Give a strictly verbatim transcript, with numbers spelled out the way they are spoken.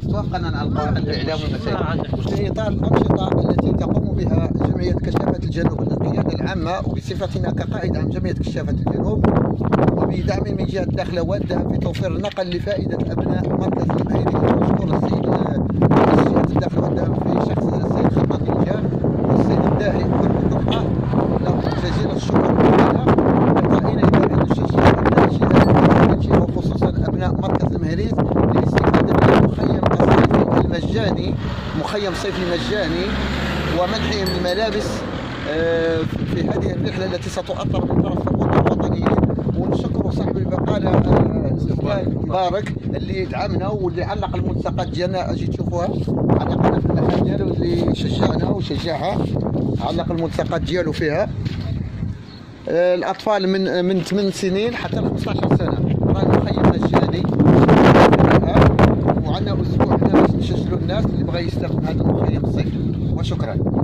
وفقا على القواعد الاعلام والمسائل. في اطار الانشطه التي تقوم بها جمعيه كشافه الجنوب القياده العامه وبصفتنا كقائد عام جمعيه كشافه الجنوب، وبدعم من جهه الداخله والذهب في توفير النقل لفائده ابناء مركز المهيري، ونشكر السيد رئيس جهه الداخله والذهب في شخص السيد خطاب النجاه والسيد الداعي والمقطع، لهم جزيل الشكر القائلين بان نشجع ابناء جهه وخصوصا ابناء مركز المهيريز للاستفاده من المخيم الصيفي المجاني، مخيم صيفي مجاني، ومنحهم الملابس في هذه الرحله التي ستؤطر من طرف القوات الوطنيين. ونشكر صاحب البقاله الاستاذ مبارك اللي دعمنا واللي علق الملصقات ديالنا، اجي تشوفوها، علقنا في المكان ديالو اللي شجعنا وشجعها، علق الملصقات ديالو فيها. الاطفال من من ثمان سنين حتى ل خمسطاش سنه، راه المخيم مجاني، وعندنا اسبوع هنا باش نسجلوا الناس اللي بغى يستافد من هذا المخيم الصيفي. وشكرا.